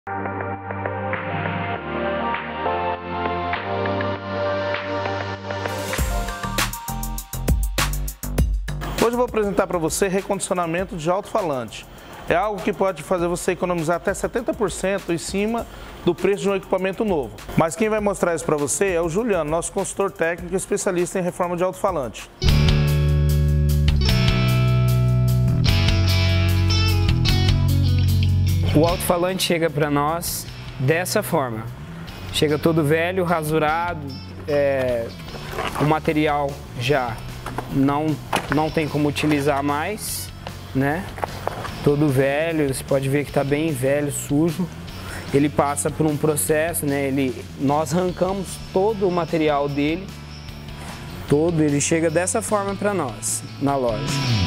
Hoje eu vou apresentar para você recondicionamento de alto-falante. É algo que pode fazer você economizar até 70% em cima do preço de um equipamento novo. Mas quem vai mostrar isso para você é o Juliano, nosso consultor técnico e especialista em reforma de alto-falante. O alto-falante chega para nós dessa forma. Chega todo velho, rasurado, o material já não tem como utilizar mais, né? Todo velho, você pode ver que está bem velho, sujo. Ele passa por um processo, né? Nós arrancamos todo o material dele, ele chega dessa forma para nós, na loja.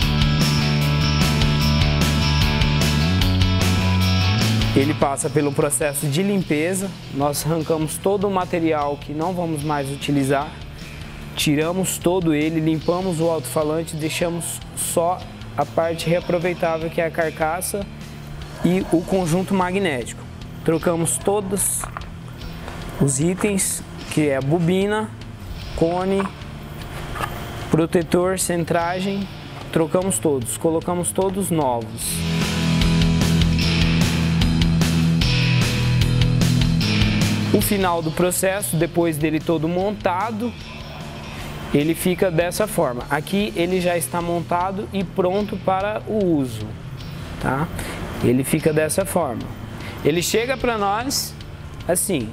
Ele passa pelo processo de limpeza, nós arrancamos todo o material que não vamos mais utilizar, tiramos todo ele, limpamos o alto-falante, deixamos só a parte reaproveitável, que é a carcaça e o conjunto magnético. Trocamos todos os itens, que é a bobina, cone, protetor, centragem, trocamos todos, colocamos todos novos. O final do processo, depois dele todo montado, ele fica dessa forma. Aqui ele já está montado e pronto para o uso, tá? Ele fica dessa forma. Ele chega para nós assim,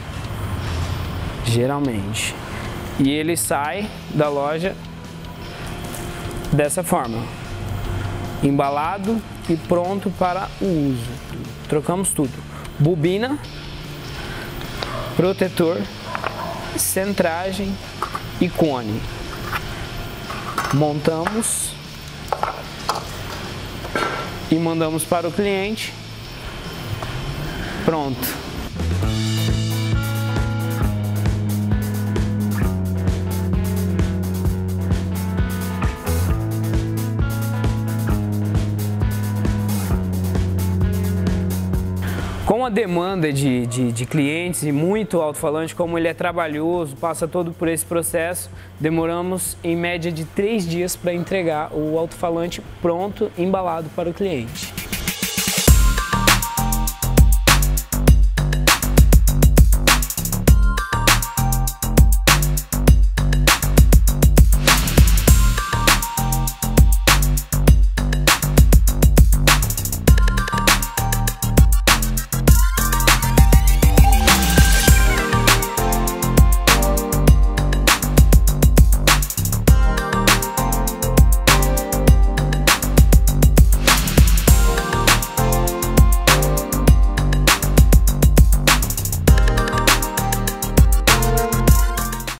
geralmente. E ele sai da loja dessa forma, embalado e pronto para o uso. Trocamos tudo. Bobina, protetor, centragem e cone. Montamos e mandamos para o cliente. Pronto. Com a demanda de clientes e muito alto-falante, como ele é trabalhoso, passa todo por esse processo, demoramos em média de 3 dias para entregar o alto-falante pronto, embalado para o cliente.